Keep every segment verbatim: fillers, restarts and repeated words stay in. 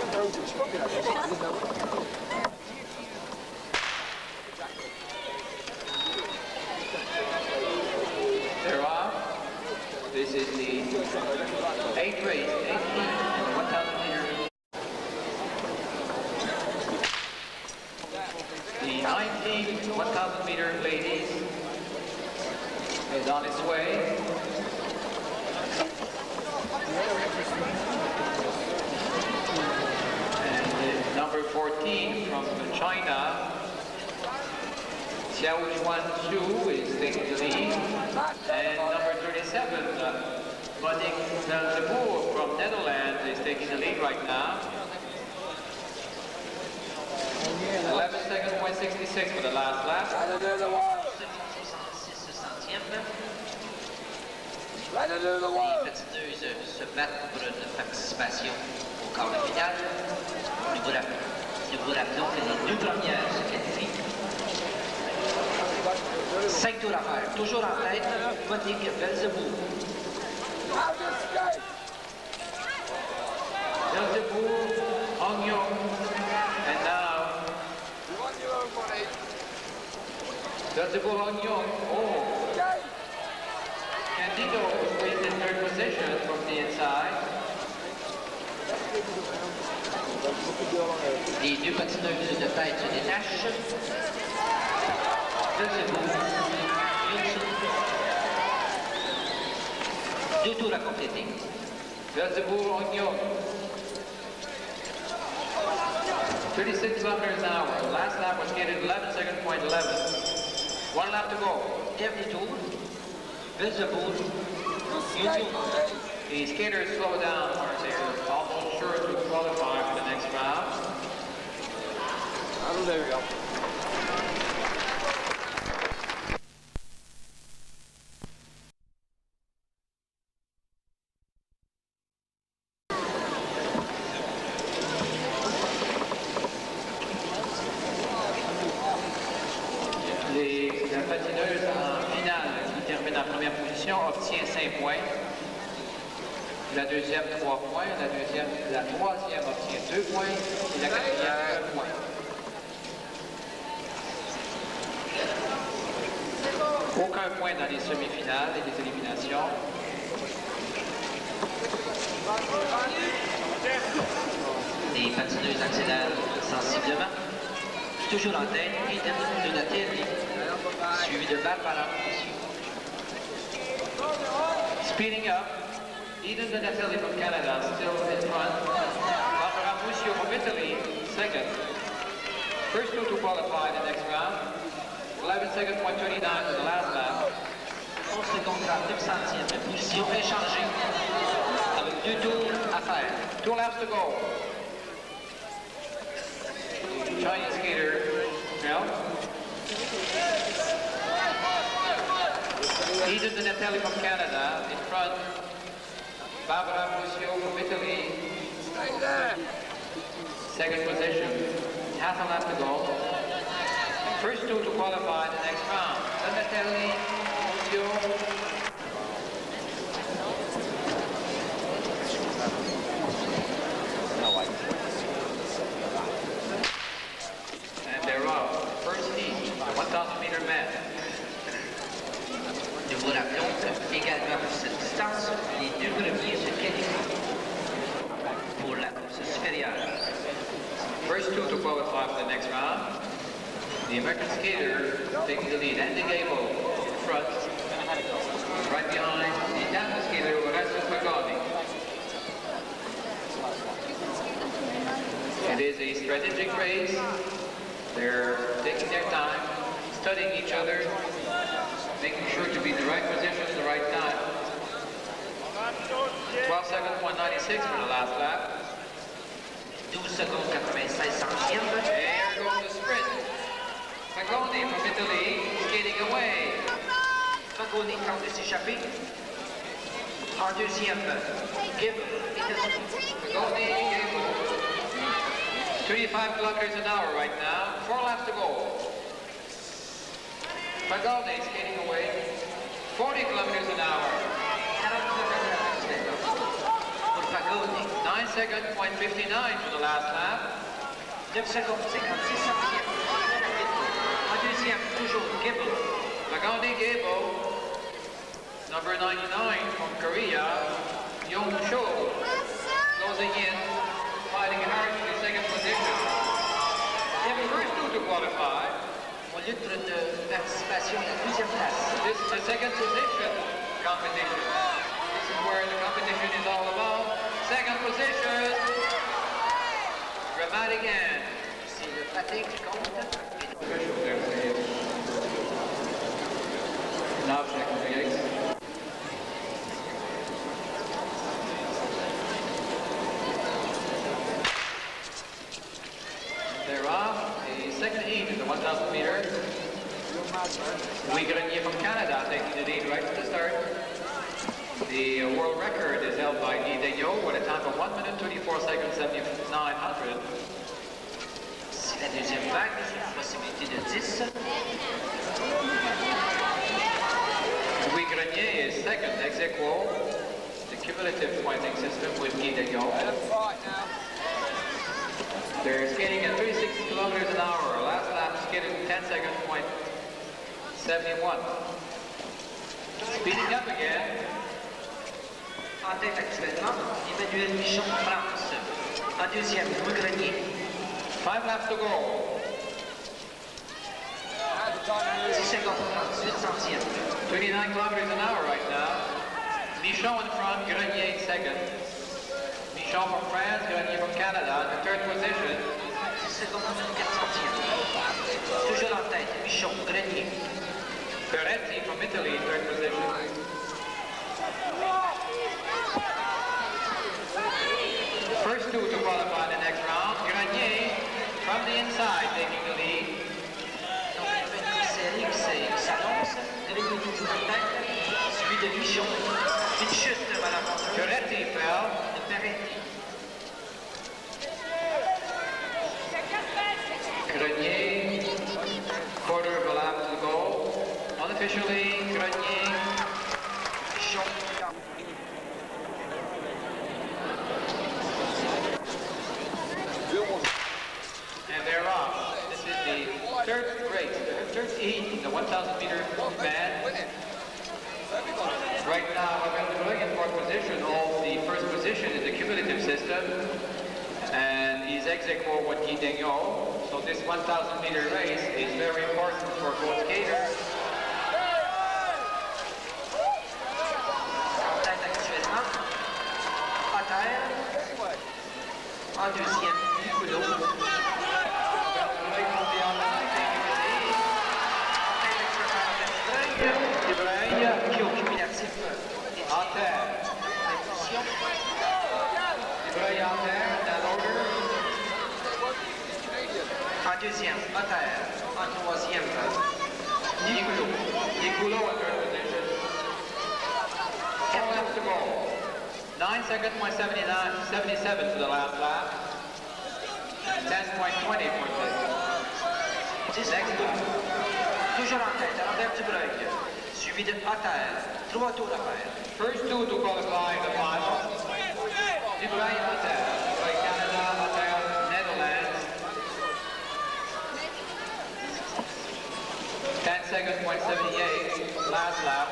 They're off. This is the eighth race, eighteen, one thousand meters. The nineteen, one thousand meter ladies is on its way. And uh, number fourteen from China, Xiao Juan Zhu is taking the lead. And number thirty-seven, uh, Monique Velzeboer from Netherlands is taking the lead right now. eleven seconds, point six six for the last lap. Les patineuses se battent pour une participation au quart de finale. Nous vous rappelons, nous vous rappelons que les deux premières se qualifient. Cinq tours à faire. Toujours en tête, Monique Velzeboer. Velzeboer, Hong Yong, and now Velzeboer, Hong Yong. Oh, Candido is in third position from the inside. Les deux patineuses de tête se détachent. Velzeboer, deux tours à compléter. Velzeboer, Hong Yong. thirty-six kilometers an hour. The last lap was skated eleven seconds, point eleven. One lap to go. Dernier tour. Velzeboer. The skaters slow down, or they're almost sure to qualify for the next round. Oh, there we go. La patineuse en finale qui termine en première position obtient cinq points. La deuxième, trois points. La deuxième, la troisième obtient deux points. Et la quatrième, un point. Aucun point dans les semi-finales et les éliminations. Les patineuses accélèrent sensiblement. Toujours en tête, Eden Donatelli, suivi de Barbara. Speeding up, Eden Donatelli from Canada still in front. Barbara Muscio from Italy, second. First two to qualify the next round. eleven seconds, point twenty-nine for the last lap. onze secondes trente-neuf centièmes de position échangée avec deux tours à faire. Two laps to go. Chinese skater, no. Eden Donatelli from Canada in front. Barbara Muscio from Italy. Second position. Half a lap to go. First two to qualify the next round. Donatelli, Muscio. one thousand meter men. Nous vous rappelons que, également pour cette distance, les deux premiers se qualifient pour la course supérieure. First two to qualify for the next round. The American skater taking the lead. Andy Gable in front. Right behind the Italian skater, Orazio Pagani. It is a strategic race. They're taking their time, studying each other, making sure to be in the right position at the right time. twelve seconds, point nine six for the last lap. douze secondes quatre-vingt-seize centièmes. There goes the sprint. Pagani from Italy, skating away. Pagani tente de s'échapper. En deuxième, Gibb, États-Unis. Pagani, Gable. thirty-five kilometers an hour right now. Four laps to go. Pagani skating away. forty kilometers an hour. quarante kilomètres à l'heure. Pour Pagani. nine seconds, point fifty-nine for the last lap. neuf secondes, cinquante-six centièmes. En deuxième, toujours Gable. Lagandi Gable, number ninety-nine from Korea, Young Cho, closing in, fighting hard for the second position. They have the first two to qualify. On lutte pour une participation à la deuxième place. This is the second position competition. This is where the competition is all about. Second position, dramatic end. C'est le patin qui compte. Now checking the gates. They're off. The second heat in the one thousand meter. Louis Grenier from Canada taking the lead right from the start. The uh, world record is held by Guy Daigneault with a time of one minute thirty-four seconds seventy-nine hundred. C'est la deuxième vague, c'est une possibilité de dix. Louis Grenier is second, ex aequo, the cumulative pointing system with Guy Daigneault. They're skating at thirty-six kilometers an hour. Last lap skated ten seconds, point seventy-one. Speeding up again. En tête actuellement, Emmanuel Michon, France. En deuxième, Louis Grenier. Five laps to go. dix secondes, trente-huit centièmes. twenty-nine kilometers an hour right now. Michon in front, Grenier in second. Michon from France, Grenier from Canada, in the third position. dix secondes, quatre centièmes. Toujours en tête, Michon, Grenier. Ferretti from Italy, in third position. First two to qualify the next round. Grenier from the inside taking the lead. Donc, il y a une série qui s'annonce. Grenier toujours en tête, suivi de Michon. Une chute, Madame Montreux. Ferretti fell. De Ferretti. Grenier, quarter of a lap to go. Unofficially, Grenier. Michon. And they're off. This is the third race, the third heat in the one thousand meter band. Right now, Barraldinho in fourth position holds the first position in the cumulative system, and he's ex aequo with Guy Daigneault. So this one thousand meter race is very important for both skaters. En tête actuellement, Potter. En deuxième, Nicolas. Qui au cumulatif En terre. position. Libreuil en terre, that order. En deuxième, Potter. En troisième, Nicolas. Nicolas in third position. Four laps to go. Nine seconds, point seventy-nine, seventy-seven for the last lap. ten point twenty for the dix next lap. Toujours en tête, Albert Dubreuil. Suivi de Potter. Trois tours à faire. First two to qualify the final. Libreuil en terre. Libreuil Canada, en terre, Netherlands. ten seconds, point seventy-eight, last lap.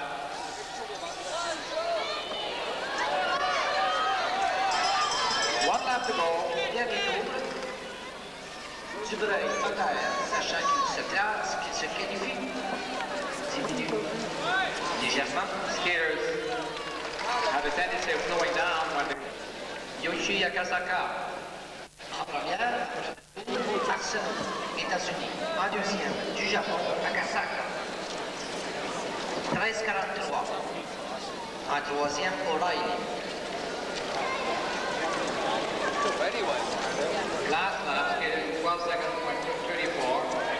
One lap to go. Dernier tour. Dubreuil, Potter, sachant qu'il se classe, qu'il se qualifie, diminue légèrement. Skaters have a tendency of slowing down when the Yoshi Yakasaka. En première, Arsenault, États-Unis. En deuxième, du Japon, Akasaka. treize quarante-trois. En troisième, O'Reilly. Last lap skated twelve seconds, point thirty-four.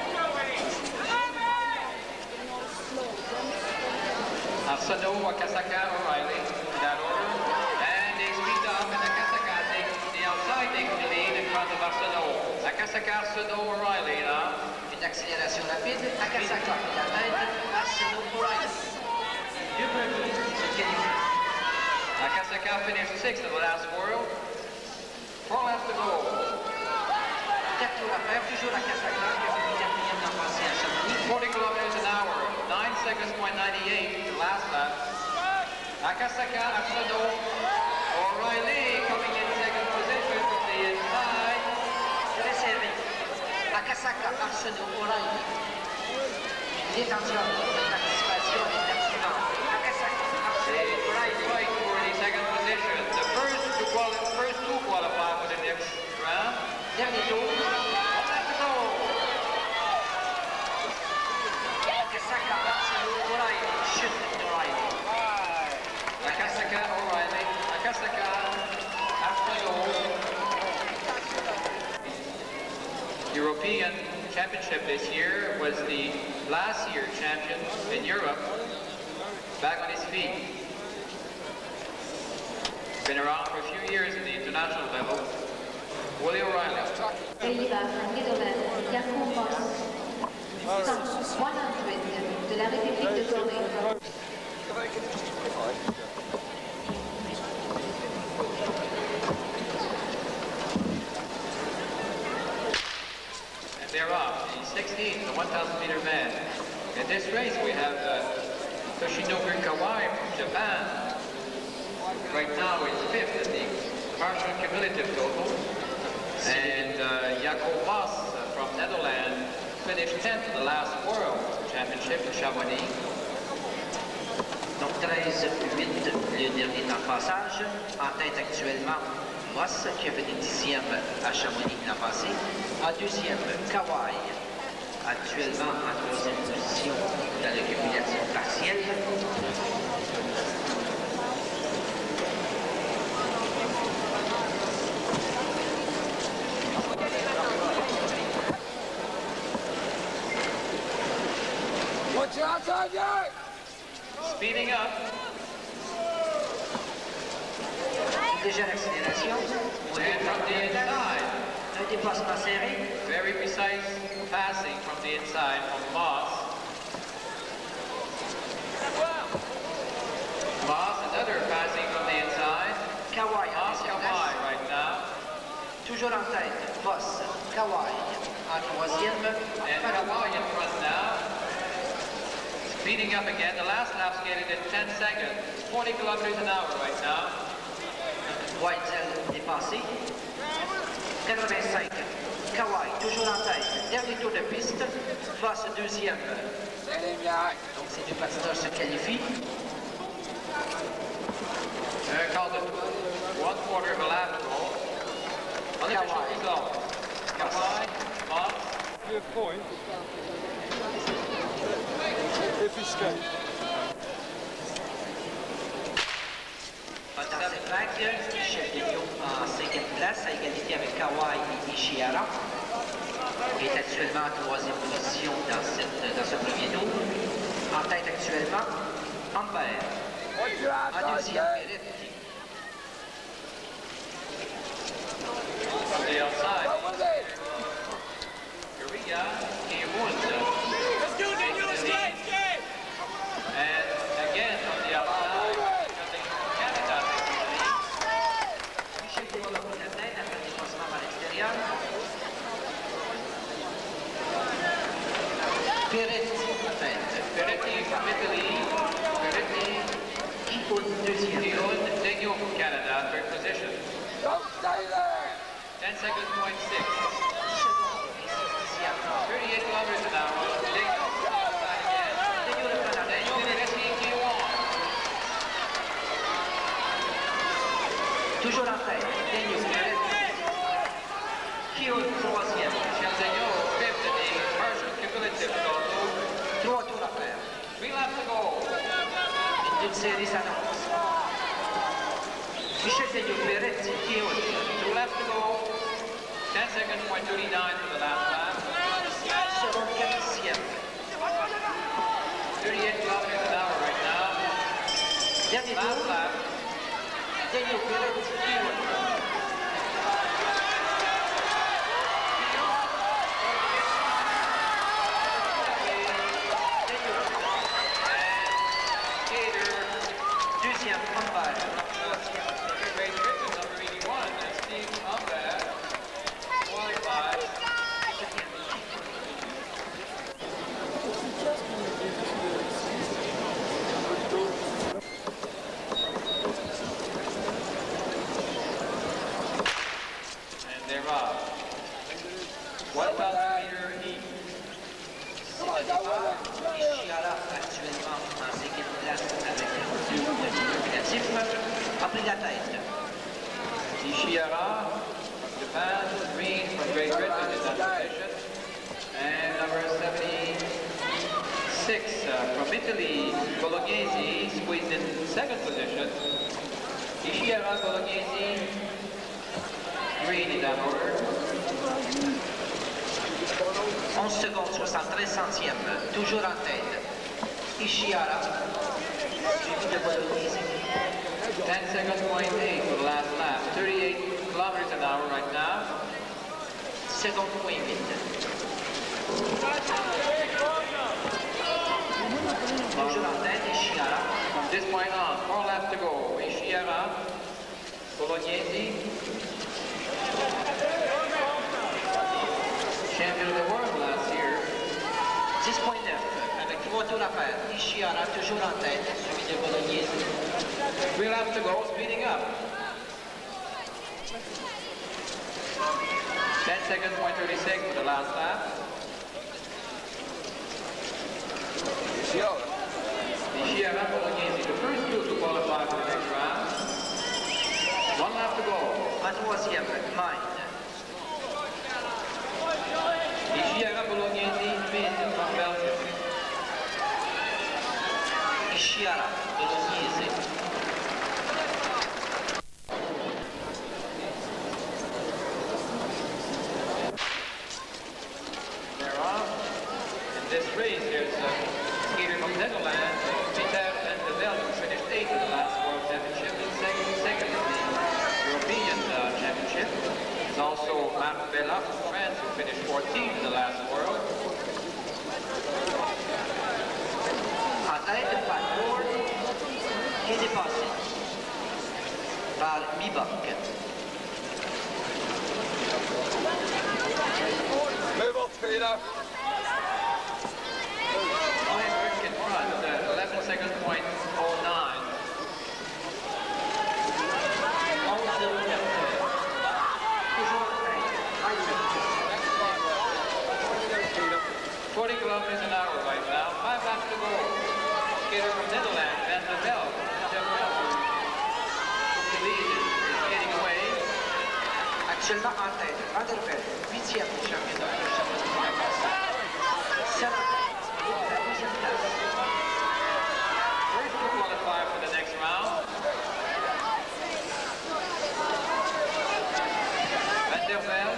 Arsenault, Akasaka, O'Reilly, in that order. And they speed up, and Akasaka takes the outside, taking the lead in front of Arsenault. Akasaka, Arsenault, O'Reilly now. Une accélération rapide, Akasaka prit la tête, Arsenault, O'Reilly. Deux premiers se qualifient. Akasaka finished sixth in the last world. Four laps to go. Quatre tours à faire, toujours à Casaca, qui a fini quatrième l'an passé à Chamonix. forty kilometers an hour, nine seconds point ninety-eight, the last lap. Akasaka, Arsenault, O'Reilly coming in second position from the inside. Très serré. À Casaca, Arsenault, O'Reilly. Une détention de participation à l'interfinale. À Casaca, Arsenault, O'Reilly. Fight for the second position. The first to quali first two qualify for the next round. Dernier tour. One lap to go. Akasaka, Arsenault, O'Reilly. Chute d'O'Reilly. Akasaka, O'Reilly. Akasaka, Arsenault. European Championship this year was the last year champion in Europe, back on his feet. Been around for a few years in the international level. Willie O'Reilly. Pays-Bas, Netherlands, Jacob Boss. Stop one hundred de la République de Corée. And they're off, the sixteenth, the one thousand meter man. In this race we have uh, Toshinobu Kawai from Japan. Right now it's fifth in the partial cumulative total. And uh, Jacob Boss uh, from Netherlands finished tenth in the last World Championship in Chamonix. Donc treize huit, le dernier temps de passage. En tête actuellement, Moss, qui a fini dixième à Chamonix l'an passé. En deuxième, Kawai, actuellement en troisième position dans le cumulatif partiel. Watch your outside, yard! Speeding up. Déjà l'accélération. And from the inside. Un dépassement serré. Very precise passing from the inside from Moss. Moss, another passing from the inside. Kawai en Moss deuxième Kawai place. right now. Toujours en tête, Moss, Kawai en troisième. And Kawai in front now. Speeding up again. The last lap skated in ten seconds. forty kilometers an hour right now. Whitesell dépassé. quatre-vingt-cinq. Kawai toujours en tête. Dernier tour de piste. Voss deuxième. Donc ces deux patineurs se qualifient. Uh, called it one quarter of a lap to go. Unofficial Kawai. result. Kawai, Moss. Be a point if he skates. Dans cette vague, Michel Delignon en cinquième place, à égalité avec Kawai et Ishihara. Il est actuellement en troisième position dans, cette, dans ce premier tour. En tête actuellement, Amber. Watch your En outside, deuxième, yard! Peretti. From the outside. What was it? Korea, Kiwun. Let's do the new skate, skate! And again from the outside, coming from Canada. Michel Delignon qui la tête après le dépassement par l'extérieur. Peretti en tête. Peretti from Italy. Peretti, Kiun deuxième. Kiwun, Degno from Canada, third position. Don't stay there! ten seconds point six. dix secondes et six dixièmes. thirty-eight kilometers an hour. Degno from the outside again. Delignon le prend en tête. Degno, Peretti, Kiwun. Toujours en tête. Delignon, Peretti. Kiun troisième. Michel Degno, fifth in the partial cumulative total. Trois tours à faire. Three laps to go. Une série s'annonce. Michel Delignon, Peretti, Kiun. Two laps to go. ten seconds point thirty-nine for the last lap. Seconde quatre dixièmes. thirty-eight kilometers an hour right now. Dernier Last tour. lap. Delignon, Peretti, Kiun. Deuxième, Amber. Great Britain, number eighty-one. That's Steve Amber. Ishihara from Japan, Green from Great Britain in that position. And number seventy-six uh, from Italy, Bolognesi, squeezed in second position. Ishihara, Bolognesi, Green in that order. onze secondes, soixante-treize centièmes, toujours en tête. Ishihara, suivi de Bolognesi. ten seconds point eight for the last lap. thirty-eight kilometers an hour right now. Seconde point huit. Toujours en tête, Ishihara. From this point on, four laps to go. Ishihara, Bolognesi, champion of the world last year. dix point neuf, avec trois tours à faire. Ishihara toujours en tête, suivi de Bolognesi. Three laps to go, speeding up. ten seconds point thirty-six for the last lap. Ishihara, Bolognesi, the first two to qualify for the next round. One lap to go. En troisième, Mine. Ishihara, Bolognesi, fifth from Belgium. Ishihara, Bolognesi. They're off. In this race, there's a skater from Netherlands, Peter van der Velde, who finished eighth in the last World Championship and second, second in the European uh, Championship. There's also Marc Bella from France, who finished fourteenth in the last World. En tête, Packboard, qui est dépassé par Mibok. Move on, Peter. Iceberg in front, uh, eleven seconds point oh nine. onze zéro neuf. Toujours en tête, Iceberg. forty kilometers an hour right now, five laps to go. Skater from Netherlands, Van der Velde, took the lead, is skating away. Actuellement en tête, Van der Velde, huitième championnat de championnat de France. Seul en tête, la deuxième place. First to qualify for the next round. Van der Velde.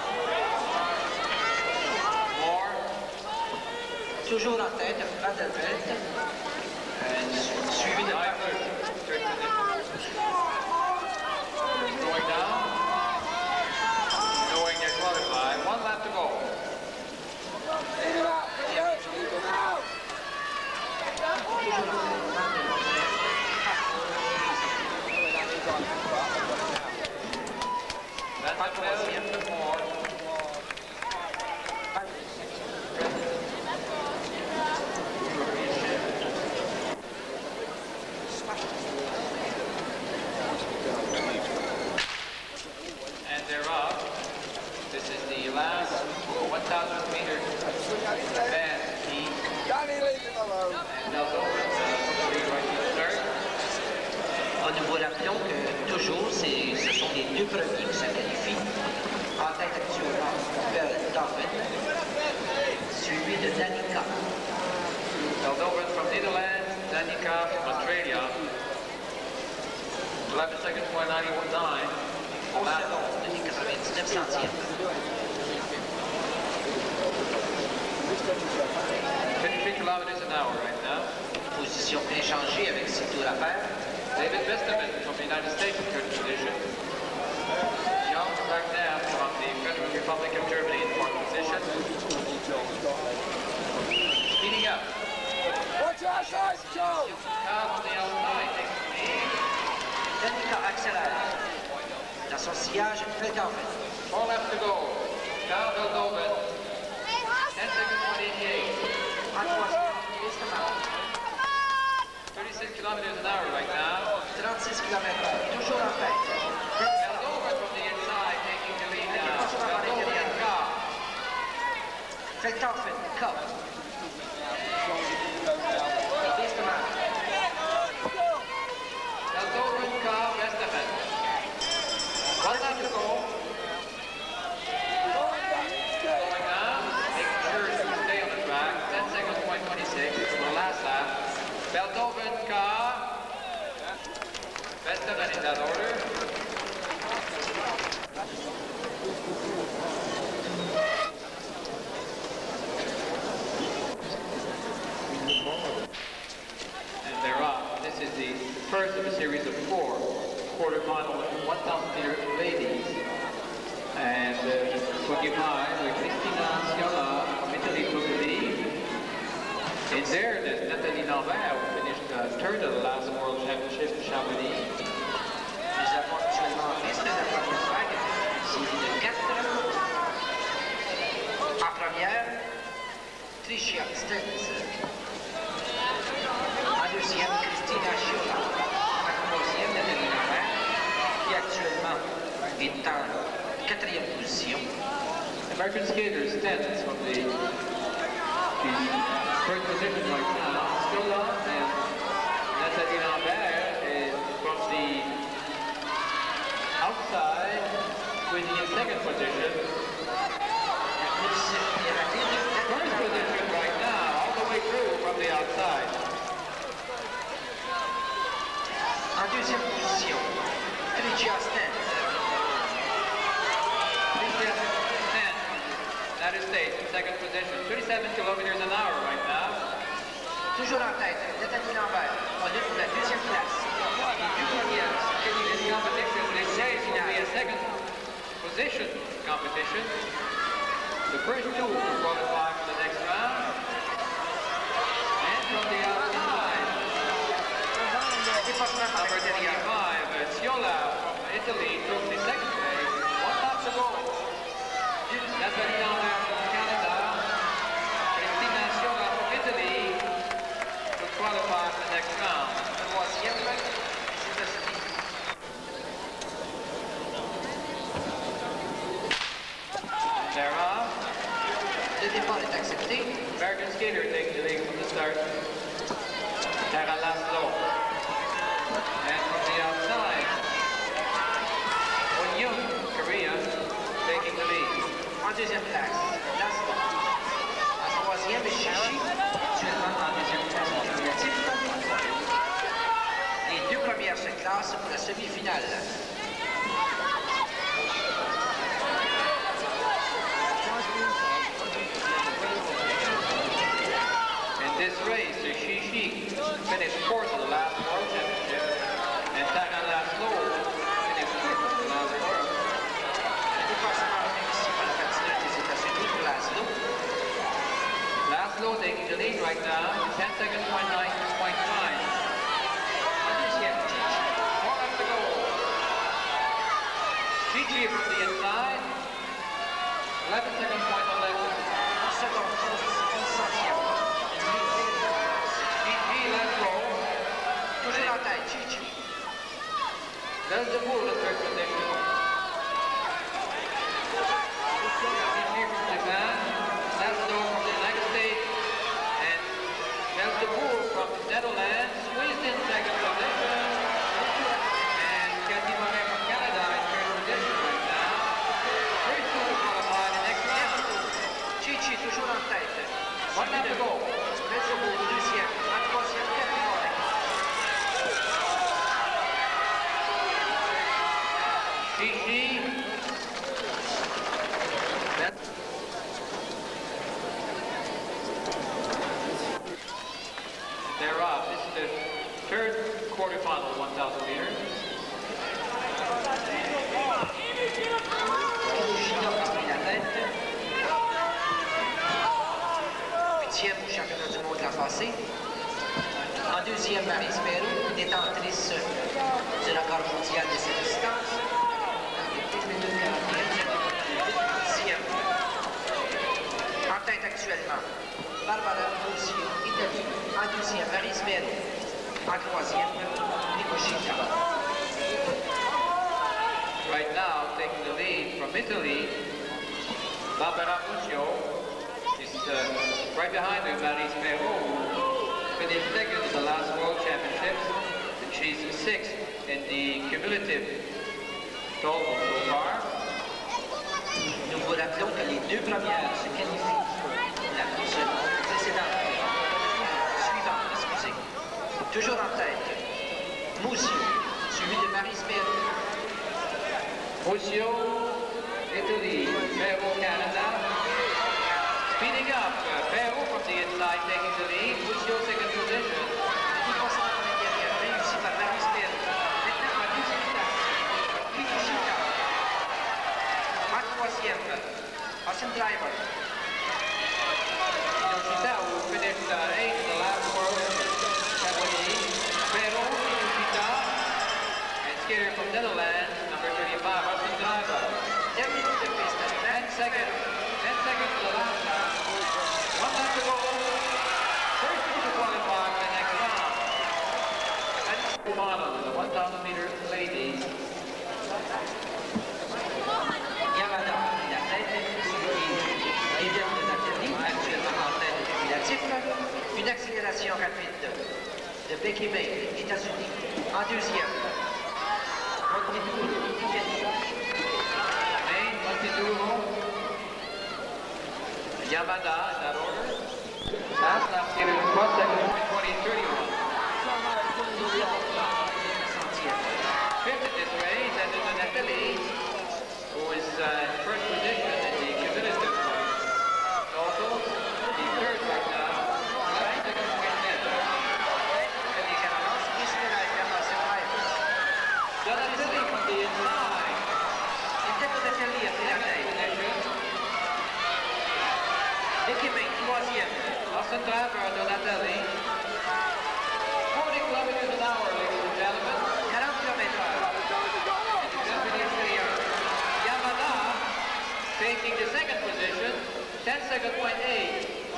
Moore. Toujours en tête, Van der Velde. And Suivi de Iceberg, third position. Going down. Knowing they're qualified. One lap to go. Van der Velde, Moore. And they're up. This is the last one thousand meter band heat. Danny, leave him alone. And they'll go with right to the third. Nous vous rappelons que toujours, c'est- ce sont les deux premiers qui se qualifient. En tête actuellement, Barraldinho, suivi de Danica. Barraldinho from Netherlands, Danica from Australia. eleven seconds point nine nine. onze secondes, deux quatre-vingt-dix-neuf centièmes. fifty-three kilometers an hour right now. Position inchangée avec six tours à faire. David Westerman from the United States in third position. Jan Ragnar from the Federal Republic of Germany in fourth position. Speeding up. Watch your size, Joe. Carl on the outside takes the lead. Danica accélère. Dans son sillage, Verstappen. Four laps to go. Carl Veldhoven. ten seconds point eighty-eight. En troisième, Westerman. thirty-six kilometers an hour right now. trente-six kilomètres heure. Toujours en tête. Veldhoven from the inside taking the lead now. Veldhoven and Carl. Verstappen, Cup. Et Westerman. Veldhoven, Carl, Westerman. forty-five, with Cristina Sciola from Italy took the lead. In there, there's Nathalie Lambert, who finished uh, third at the last World Championship in Chamonix. Nous avons actuellement en piste la première vague, une série de quatre. En première, Tricia Stens. En deuxième, Cristina Sciola. En troisième, Nathalie Lambert, qui actuellement est en quatrième position. American skater Stens from the third position right now. Sciola and Nathalie Lambert is from the outside, winning in second position. First position right now, all the way through from the outside. En deuxième position, Tricia Stens. Tricia Stens, United States, second position, thirty-seven kilometers an hour right now. Toujours en tête, Nathalie Lambert, en lutte pour la deuxième place. Les deux premières This competition, this race will be a second position competition. The first two will qualify for the next round. And from the outside, number thirty-five, Sciola from Italy took the second place. One lap to go. Nathalie Lambert from Canada, Cristina Sciola from Italy will qualify for the next round. Troisième, They're off. le départ est accepté. American skater taking the lead from the start. Tara Laszlo. And from the outside, Won-Young, Korea, taking the lead. En deuxième place, Laszlo. En troisième, Chichi, actuellement en deuxième place en négatif. Les deux premières se classent pour la semi-finale. In this race, Shishi finished fourth at the last World Championship, and Tara Laszlo finished fifth at the last World. Le dépassement réussi par le patineur des États-Unis pour Laszlo. Laszlo taking the lead right now, ten seconds, point nine, point nine. En deuxième, Chichi. Four left to go. Chichi from the inside, eleven seconds, point eleven. En seconde, en centième. Chichi, Laszlo. Toujours en tête, Chichi. There's the bull in third position. Chichi from Japan, Laszlo from the United States, and there's the bull from the Netherlands, squeezed in second position. And Cathy Moret from Canada in third position right now. First two to qualify the next round. Chichi, toujours en tête. One lap to go. Mezzobo, deuxième. En troisième, Cathy Moret. Chichi. They're off. This is the third quarterfinal one thousand meters. Kushida a pris la tête. Huitième au championnat du monde l'an passé. En deuxième, Marie Spero, détentrice du record mondial de cette distance. Dixième. En tête actuellement, Barraldinho, Italie. En deuxième, Marie Spero. En troisième, Kushida. Right now, taking the lead from Italy, Barbara Muccio is uh, right behind her, Marie Spero, finished second in the last World Championships, and she's sixth in the cumulative total so far. Nous vous rappelons que les deux premières se qualifient pour la course précédente. Suivante, excusez. Toujours en tête, Muccio, suivi de Marie Spero. Muccio, Italy, Spero, Canada. Speeding up, uh, Spero from the inside taking the lead, Muccio second position. Dépassement à l'intérieur, réussi par Marie Spero. Maintenant en deuxième place, Kushida. En troisième, Austin driver. Yoshida, who finished uh, eighth in the last world category. Pero Yoshida, and skater from Netherlands, number thirty-five, Austin driver. Dernier tour de piste. ten seconds. ten seconds to the last lap. One lap to go. First two to qualify for the next round. That's the final of the one thousand meter ladies. Yamada, la tête, leader de Nathalie, actuellement en tête du cumulatif. Une accélération rapide de Becky May, États-Unis. En deuxième, Montreel, Italie. Main, Montreel, Yamada, in that order. Last lap skater in front, second, twenty thirty-one. Fifth in this race, and there's Nathalie, who is uh, in first position in the cumulative point. Also, the third right now, nine seconds point ten. Nathalie from the inside. Becky May, troisième. Austin driver de Nathalie. forty kilometers an hour, ladies and gentlemen. quarante kilomètres heure. Yamada taking the second position, ten second point eight.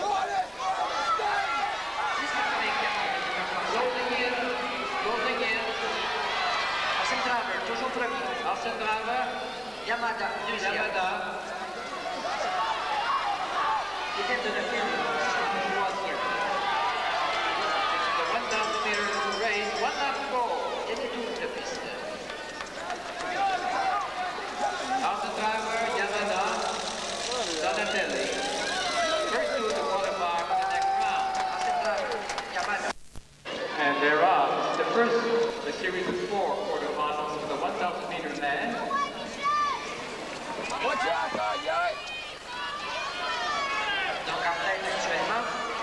Closing in, closing in. Austin driver, toujours premier. Austin driver, Yamada, deuxième. Yamada. Et tête de Nathalie, troisième. This is the one thousand meter race, one lap to go. Dernier tour de piste. Austin driver, Yamada, Donatelli. First two to qualify for the next round. Austin driver, Yamada. And they're off. This is the first of the series of four quarterfinals for the one thousand meter men. Watch out, guy, yeah. Donc en tête actuellement,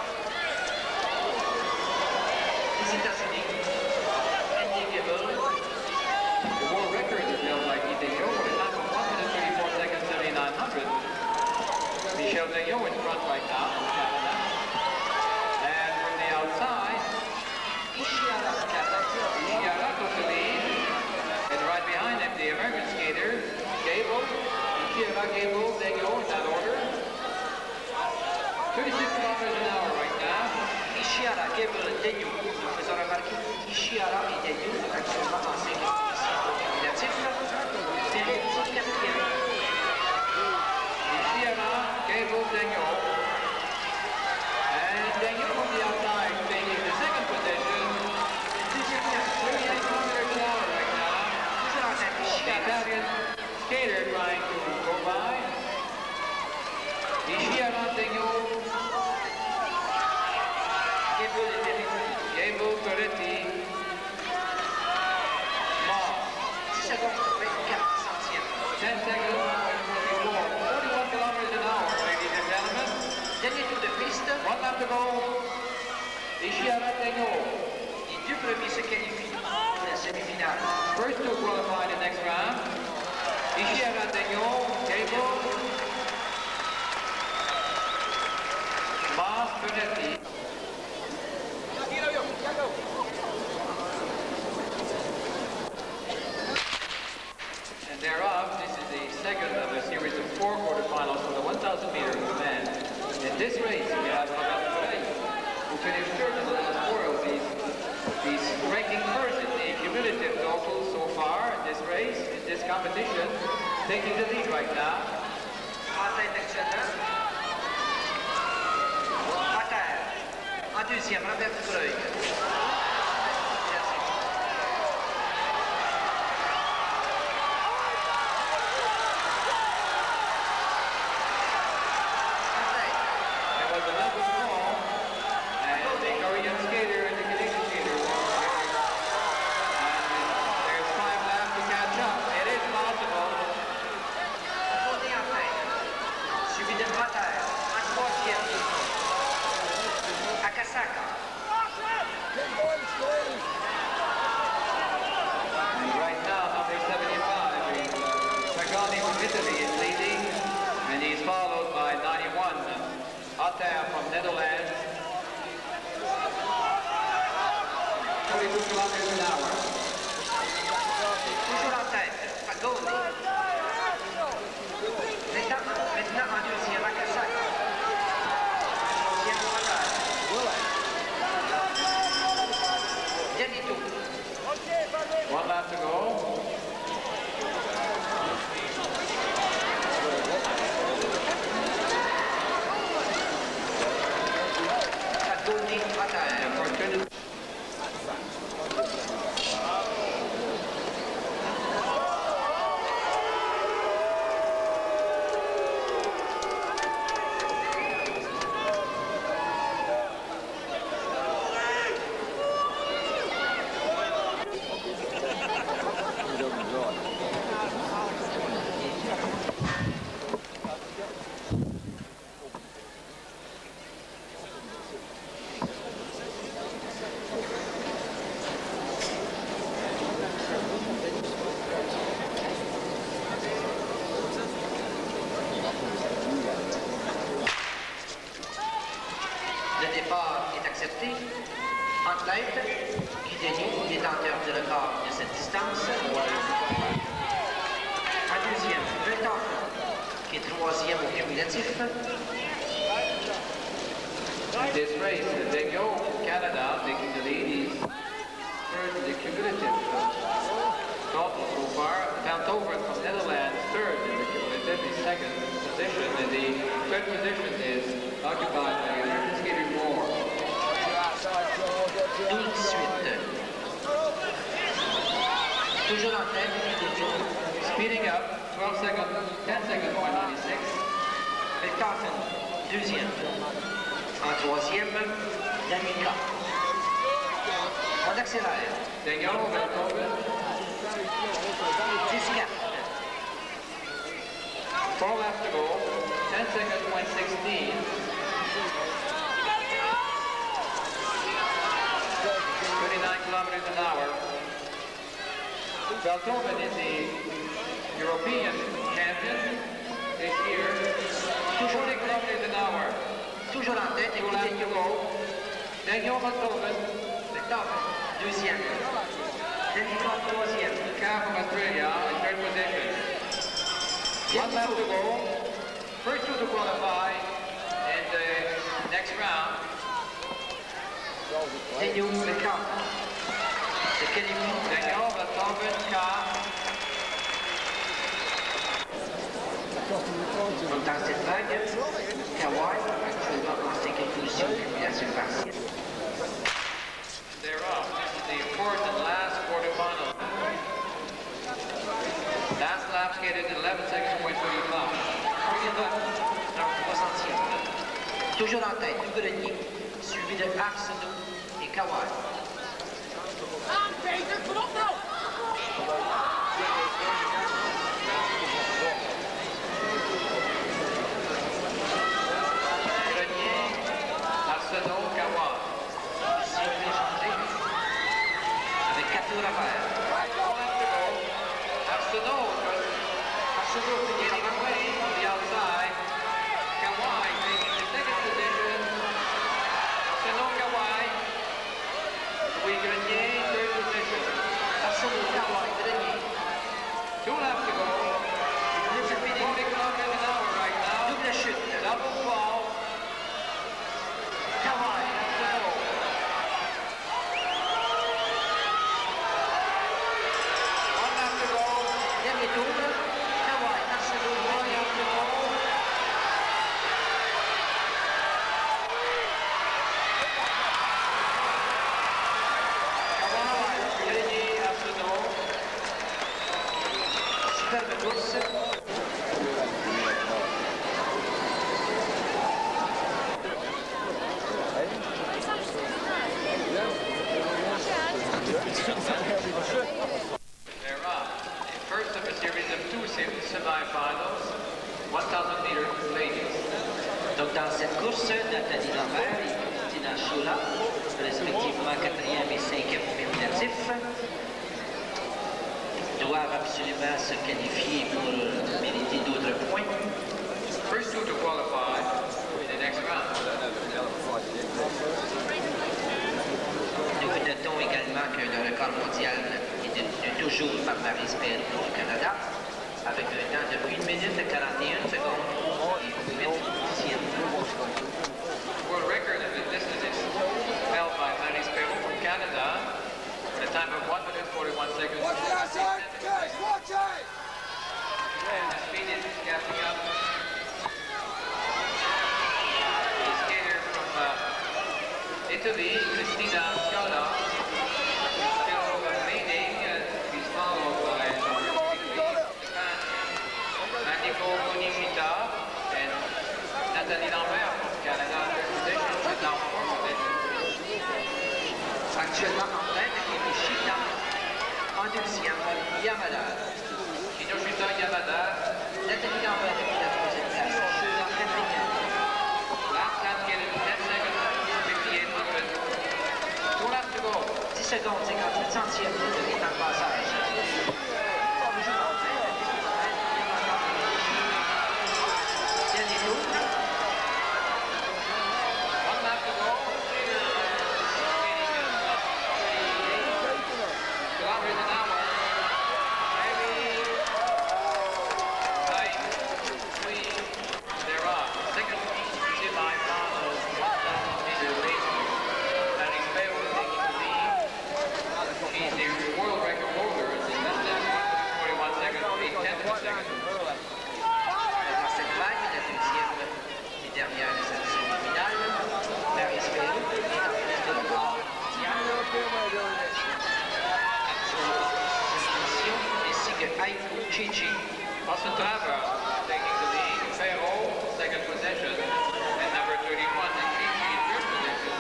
les États-Unis, Andy Gable, The world record is held by Guy Daillot with a time of one minute thirty-four seconds, seventy-nine hundred. Michel Daillot in front right now from Canada. And from the outside, Ishiara Kazakh, Ishiara took the lead. And right behind him, the American skater, Gable, Ishiara, Gable, Daillot in that order. thirty-six kilometers an hour right now. Ishiara, Gable, Daillot. Nous faisons remarquer qu'Ishiara et Daillot sont actuellement en cinquième position au cumulatif. Philippe, quatrième. Ishiara, Gable, Daillot. And Daillot from the outside taking the second position. Deuxième place, thirty-eight kilometers an hour right now. toujours en tête, The Ishiara. Italian skater trying to go by. Ishiara, Daillot, Gable et Peretti. Gable, Peretti, Moss. dix secondes, vingt-quatre centièmes. ten seconds, forty-four, forty-one kilometers an hour, ladies and gentlemen. Dernier tour de piste, One lap to go. Ishiara, Daillot. les deux premiers se qualifient pour la semi-finale. First two qualify the next round. Ishiara, Daillot, Gable, Moss, Peretti. And thereof, this is the second of a series of four quarterfinals for the one thousand meter men. In this race, we have Roberto Pereira, who finished third in the last world. He's, he's ranking first in the cumulative total so far in this race, in this competition, taking the lead right now. En tête actuellement, à terre. En deuxième, Robert Dubreuil. There was a level fall, and the Korean skater and the Canadian skater were together. And there's five laps to catch up. It is possible. Monté en tête. Suivi de Mater. En troisième. Akasaka. Keep going, Steve. And right now, number seventy-five, is Pagani from Italy is leading, and he's followed by ninety-one, Otter from Netherlands, forty-two kilometers an hour. Toujours en tête, Pagoni. Maintenant, maintenant en deuxième, Akasak. Troisième, Otter. Dernier tour. One lap to go. Pagoni, Otter. Le départ est accepté. En tête, Guideni, détenteur du record de cette distance. En deuxième, Beethoven, qui est troisième au cumulatif. This race, Deggo, Canada, taking the lead, is third in the cumulative total so far. Beethoven from Netherlands, third in the cumulative, is second position, and the third position is occupied by American skater Moore. douze dix-huit. Toujours en tête, Guideni. Speeding up, twelve seconds, ten seconds by ninety-six. Beethoven, deuxième. En troisième, Danica. On accélère. Deggo, Beethoven, dix-quatre. four laps to go, ten seconds, point sixteen. thirty-nine kilometers an hour. Beethoven is the European champion this year. forty kilometers an hour. Toujours en tête, Two laps Guideni. to go. Deggo, Beethoven, Beethoven, deuxième. Danica, troisième. car from Australia in third position. One lap to go. First two to qualify in the next round. Degno, Beethoven. Se qualifie. Deggo, Beethoven, car. Donc dans cette vague, Kawai, actuellement en cinquième position, cumulation partielle. They're up. This is the fourth and last quarterfinal. Last lap skated in eleven seconds, point thirty-five. Donc trois centièmes. Toujours en tête, Grenier, suivi de Arsenault et Kawai. Grenier, Arsenault, Kawai. Circuit changé avec quatre tours à faire. One lap to go. Arsenault, Arsenault getting away from the outside. Kawai taking the second position. Arsenault, Kawai. Louis Grenier, third position. Arsenault, Kawai, Grenier. Two laps to go. forty kilometers an hour right now. Double chute. Double fall. Kawai, Arsenault. One lap to go. dernier tour. Kawai, Arsenault, One lap to go. Kawai, Grenier, Arsenault. superbe course. They're up. First of a series of two sem- semifinals, one thousand meter ladies. Donc dans cette course, Nathalie Lambert et Christina Choula, respectivement quatrième et cinquième au cumulatif, doivent absolument se qualifier pour mériter d'autres points. First two record mondial est détenu toujours par Barraldinho du Canada, avec un temps de une minute quarante et une secondes et huit dixièmes. World record in the distance is held by Barraldinho from Canada at a time of one minute forty-one seconds. Watch the outside, guys, watch it! And the speed is gapping up. The skater from uh, Italy, Cristina Scala, still leading. Uh, he's followed by Japan, Nico Bonifita, and Nathalie Lambert from Canada. Third position, but now fourth position. Actuellement en train de Kinoshita, en deuxième, Yamada. Kinoshita Yamada. Nathalie Lambert depuis la troisième place, en quatrième. Last time skated ten seconds, fifty-eight hundred. Two laps to go. dix secondes, cinquante-huit centièmes de temps de passage. Toujours en train de Yamada. Dernier tour. One lap to go. Kilometers an hour. Maybe tight, clean. They're off. Second semi-final, one thousand meter race. Barraldinho taking the lead. He's the world record holder in this distance. forty-one seconds, eight tenths of a second. Dans cette vague, la deuxième et dernière de cette semi-finale, Barraldinho est en plus de record mondial. Ainsi que Haiku Chichi. Austin Trava taking the lead. Ferro, second position. And number thirty-one, Chichi, in third position.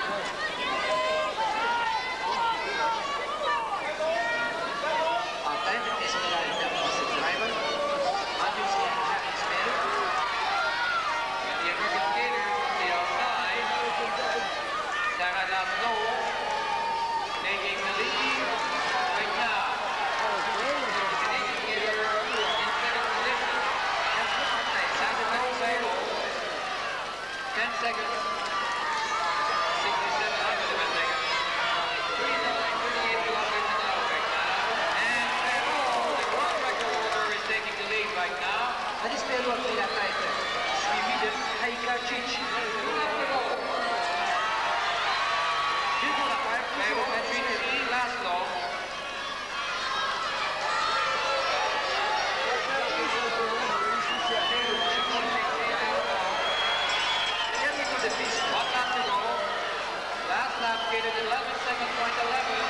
En tête, Esmeralda Offset Driver. En deuxième, Barraldinho. And the American skater from the outside, Sarah Laszlo, taking the lead right now. Canadian skater in second position. Laszlo, ten seconds, sixty-seven hundredths of a second. thirty-eight kilometers an hour right now. And Ferro, the world record holder, is taking the lead right now. Barraldinho a pris la tête, suivi de Haiku Chichi. Deux tours à faire, Ferro, Barraldinho. Chichi, Laszlo. Dernier tour de piste. One lap to go. Last lap skated eleven seconds point eleven.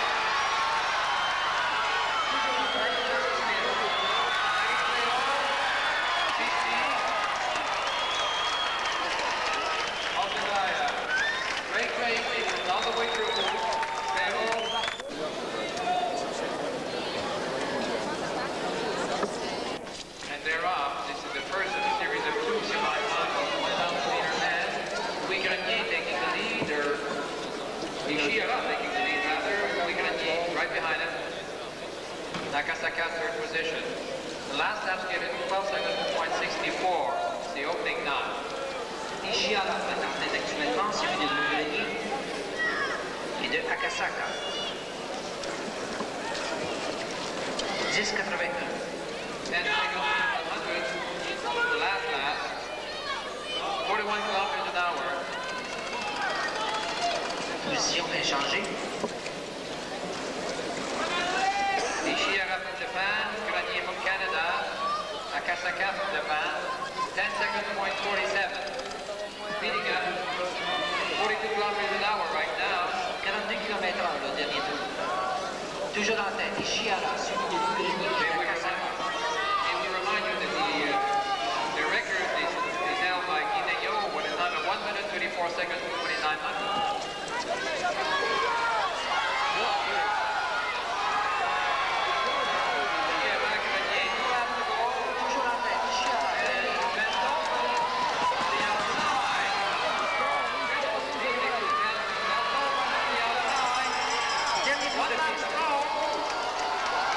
Alcantara. Great race, he was all the way through. Ferro. And they're off. This is the first of a series of two semi-finals, one thousand meter men. Louis Grenier taking the lead, or Ishihara taking the lead rather. Louis Grenier right behind him. Nakasaka third position. The last lap skated twelve seconds point sixty-four. It's the opening knot. Ishihara est en tête actuellement, suivi de Louis et de Akasaka. dix quatre-vingt-un. ten seconds one hundred. The last lap. forty-one kilometers an hour. Position inchangée. Ishihara from Japan, Grenier from Canada, Akasaka from Japan, ten seconds point forty-seven. Speeding up, forty-two kilometers an hour right now. quarante-deux kilomètres heure le dernier tour. Toujours en tête, Ishihara, suivi de Louis et And we Akasaka. remind, and we remind you that the, uh, the record is, is held by Kineyo with a time of one minute thirty-four seconds twenty-nine hundredths. Ishihara, Grenier, two laps to go. Toujours en tête, Ishihara. And Mendoza on the outside. Felix Mendoza on the outside. Dernier tour One de lap piste. to go.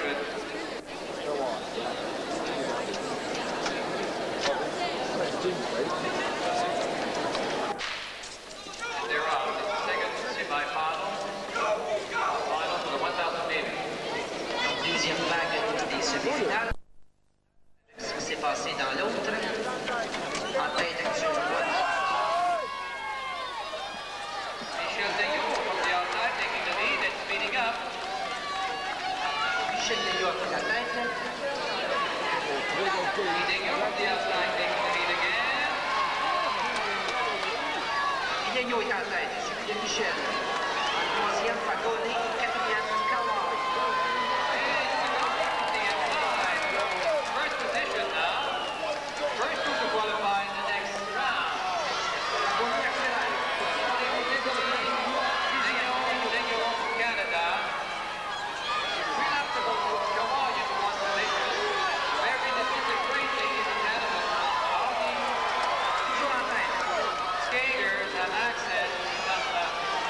hundred. And they're off. It's the second semi-final. Final for the one thousand meters. Deuxième vague des semi-finales. Ce qui s'est passé dans l'autre. En tête actuellement. Michel Deyon from the outside taking the lead and speeding up. Michel Deyon a pris la tête. Deyon from the outside taking the lead again. Deyon est en tête, suivi de Michel. En troisième, Fagoné. Quatrième, Kawai. First position now. First two to qualify in the next round. Deyon from Canada. Three laps to go. Kawai in one position. Very disintegrating in the gentlemen. All Toujours en tête. the skaters have access to some uh,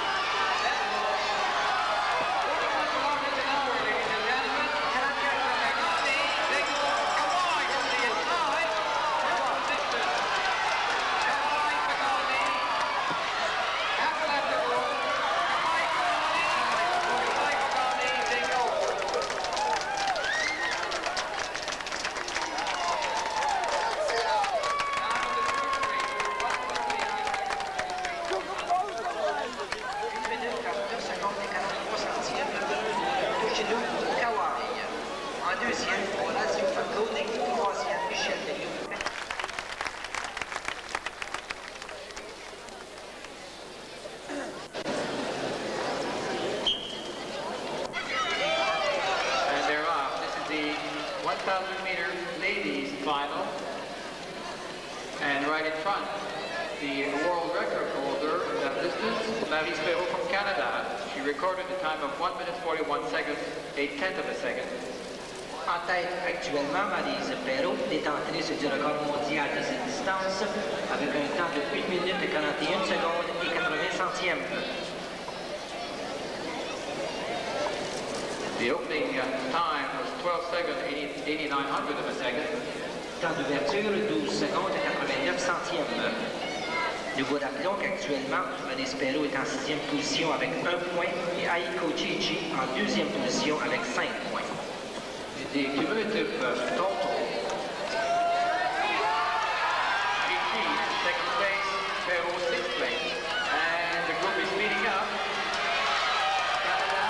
forty-one kilometers an hour, ladies and gentlemen. Pagani, Deyon, Kawai from the inside. First position. Kawai, Pagani. Half a lap to go. Kawai, Pagani. Kawai, Pagani, Deyon. une minute quarante-neuf secondes et quarante-trois centièmes. Toshino Kawai. En deuxième, Horacio Fagoné. Troisième, Michel Deyon. And they're off. This is the one thousand meter ladies final. And right in front, the world record holder in that distance, Marie Perrault from Canada. She recorded a time of one minute forty-one seconds, a tenth of a second. En tête actuellement, Maryse Perrault, détentrice du record mondial de cette distance, avec un temps de une minute quarante et une secondes et quatre-vingts centièmes. The opening uh, time was twelve seconds, eighty-nine hundred of a second. Temps d'ouverture, douze secondes et quatre-vingt-neuf centièmes. Nous vous rappelons qu'actuellement, Maryse Perrault est en sixième position avec un point et Aiko Chichi en deuxième position avec cinq points. The cumulative uh, total. Chichi, second place, Perrault, sixth place. And the group is speeding up. Canada,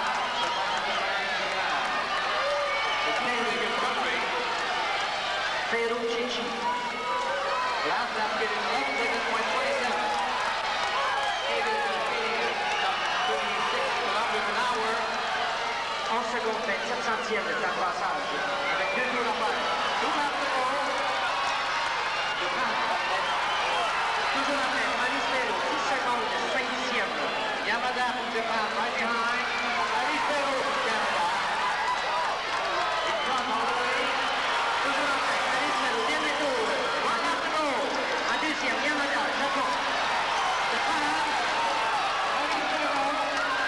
it's a really good country. Perrault Chichi. Last lap getting eleven seconds, point twenty-seven. Davis is speeding at some twenty-six kilometers an hour. onze secondes vingt-sept centièmes de temps de passage. Avec deux tours à faire. Two laps to go. Japan. Toujours en tête, Maryse Perrault, dix secondes, cinq dixièmes. Yamada from Japan, right behind. Marie Perrault from Canada. In front all the way. Toujours en tête, Maryse Perrault, dernier tour. One lap to go. En deuxième, Yamada, Japon. Japan. Marie Perrault.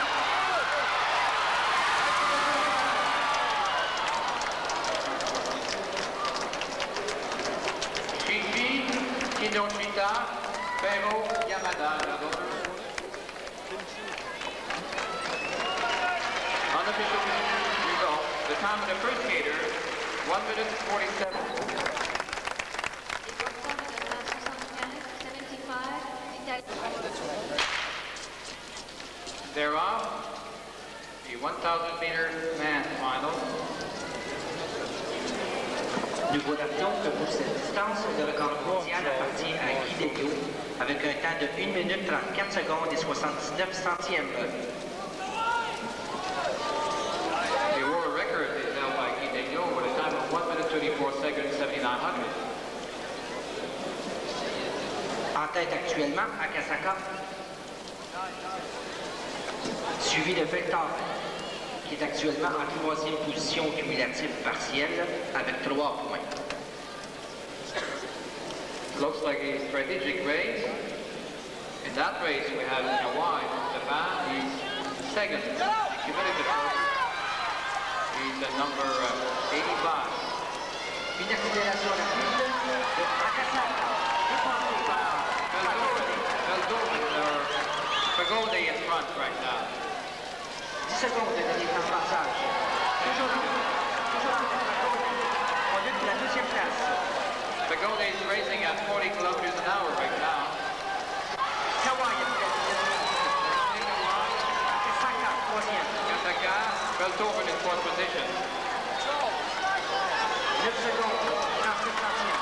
Chichi, Kinoshita, Perrault, Yamada, and others. Unofficial result. The time of the first skater, one minute forty-seven. They're off. The one thousand meter man final. Nous vous rappelons que pour cette distance, le record mondial appartient à Guy Deyon avec un temps de une minute trente-quatre secondes et soixante-dix-neuf centièmes. The world record is held by Guy Deyon with a time of one minute thirty-four seconds, seventy-nine hundred. En tête actuellement, Akasaka, suivi de Victor, qui est actuellement en troisième position cumulative partielle avec trois points. Looks like a strategic race. In that race, we have Kawai from Japan. He's second. Cumulative. He's uh, number uh, eighty-five. Une accélération rapide de Akasaka, dépassé par Barraldinho in front right now. dix secondes de dernier temps de passage. Toujours en toujours en tête on lutte pour la deuxième place. Barraldinho is racing at forty kilometers an hour right now. Kawai est Akasaka, troisième. Akasaka, Barraldinho in fourth position. neuf secondes, trente-sept centièmes.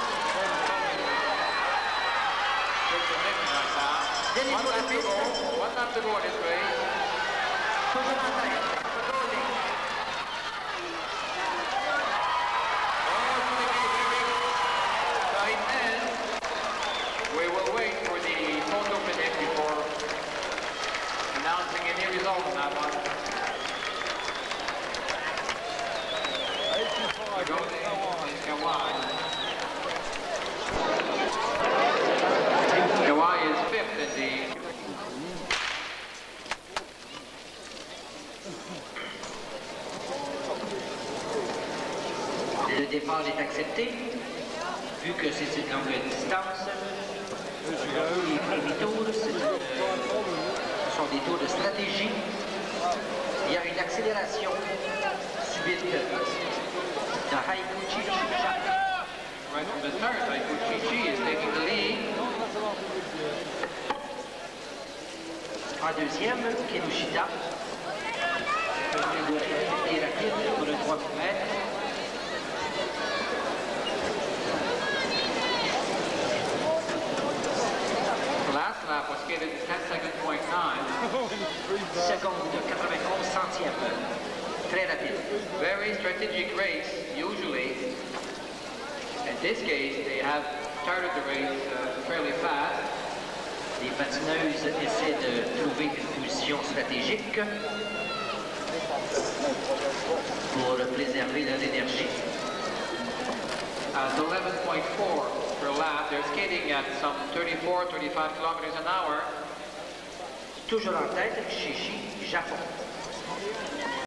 Dernier tour de piste. One lap to go in this race. Toujours en tête. Barraldinho. Tight end. We will wait for the photo finish before announcing any result on that one. Kawai. Kawai is fifth in the Le départ est accepté, vu que c'est une longue distance. Les premiers tours, c'est une, euh, ce sont des tours de stratégie. Il y a une accélération subite de Haikuchi. right from the start. Haikuchi is taking the lead. En deuxième, Kinoshita. Il est rapide pour le trois mille mètres. Last lap was skated ten second point nine. Seconde de quatre-vingt-onze centièmes. Très rapide. Very strategic race, usually. In this case, they have started the race uh, fairly fast. Les patineuses essaient de trouver une position stratégique pour préserver leur énergie. At eleven point four per lap, they're skating at some thirty-four, thirty-five kilometers an hour. Toujours en tête, Shishi, Japon.